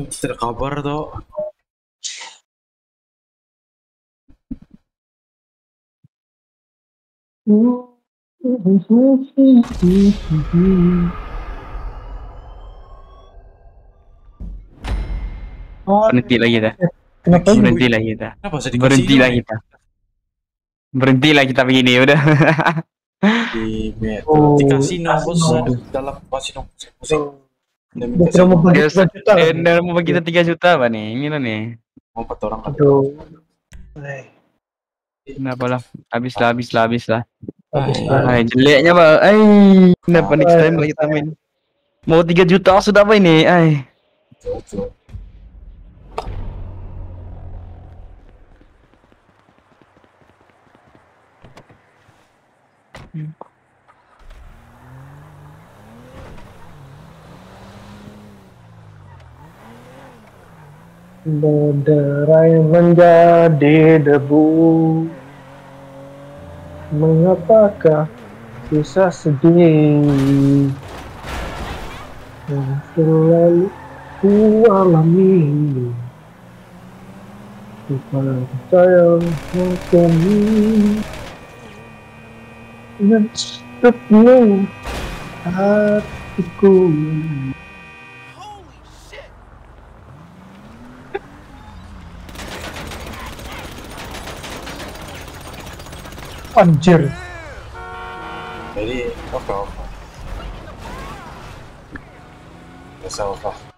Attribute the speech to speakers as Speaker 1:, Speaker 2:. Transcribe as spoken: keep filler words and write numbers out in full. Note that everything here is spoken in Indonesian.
Speaker 1: Tidak kabar toh.
Speaker 2: Berhenti lagi dah.
Speaker 3: Kenapa?
Speaker 2: Berhenti lagi dah.
Speaker 1: Kenapa saya dikasih
Speaker 2: Berhenti
Speaker 1: ini,
Speaker 2: lagi
Speaker 1: Mek?
Speaker 2: kita. Berhenti lagi kita begini udah.
Speaker 1: Di Met.
Speaker 3: Oh,
Speaker 1: Di kasino bos,
Speaker 3: kasino.
Speaker 1: aduh, dalam kasino pusing. Udah minta
Speaker 3: Dia kira mau
Speaker 1: kasino.
Speaker 3: bagi
Speaker 2: Ayo,
Speaker 3: tiga juta
Speaker 2: eh,
Speaker 3: kan?
Speaker 2: dan mau bagi kita tiga juta apa nih? Ini loh nih.
Speaker 1: Mau empat orang kan?
Speaker 3: Aduh. Eh,
Speaker 2: Kenapa lah? Habis lah, habis lah, habis lah.
Speaker 3: habis
Speaker 1: Ah,
Speaker 3: lah.
Speaker 2: Ay, jeleknya pak. Ay, kenapa next time lah kita main? Mau tiga juta sudah apa ini? Ay.
Speaker 1: Cocok.
Speaker 3: Berderai menjadi debu. Mengapakah bisa sedih? Yang selalu ku alami. Ku percaya kami. Dan sepenuh hatiku. Anjir.
Speaker 1: Jadi, oke oke. Biasa oke.